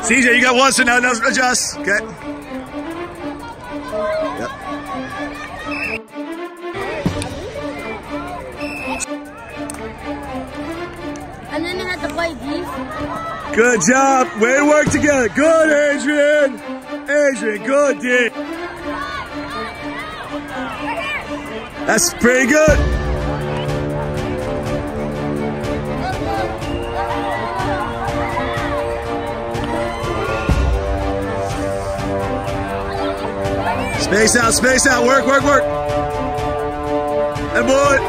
CJ, you got one, so now adjust. Okay. Yep. And then they had to play defense. Good job. Way to work together. Good, Adrian. Adrian, good, D. That's pretty good. Space out, work. And boy.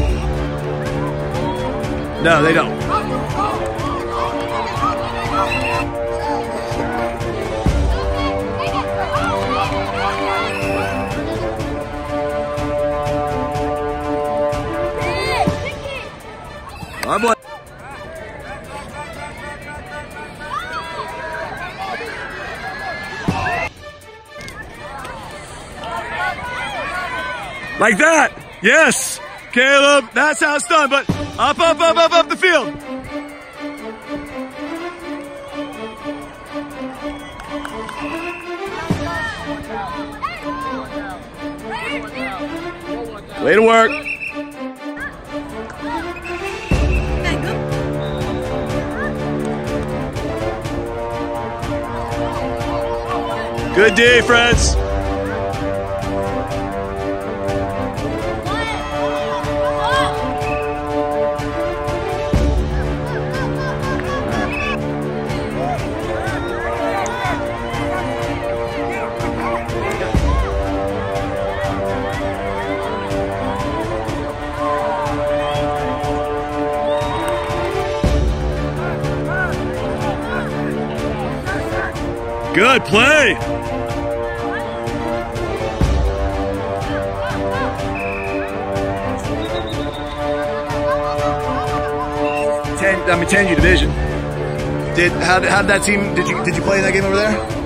No, they don't. All right, boy. Like that. Yes. Caleb, that's how it's done, but up the field. Way to work. Good day, friends. Good play. Ten U division. How did that team? Did you play in that game over there?